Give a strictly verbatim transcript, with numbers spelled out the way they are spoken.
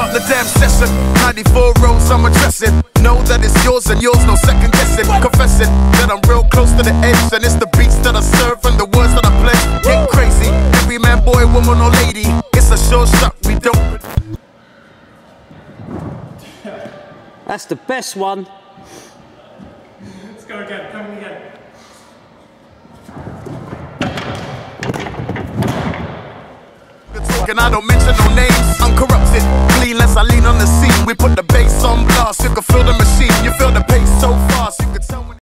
Start the damn session. ninety-four rows I'm addressing. Know that it's yours and yours, no second guessing. Confessing that I'm real close to the edge, and it's the beats that I serve and the words that I pledge. Get crazy, every man, boy, woman or lady. It's a sure shot, we don't. That's the best one. Let's go again, come again. And I don't mention no names. Uncorrupted, clean as I lean on the scene. We put the bass on blast. You can feel the machine, you feel the pace so fast. You can tell when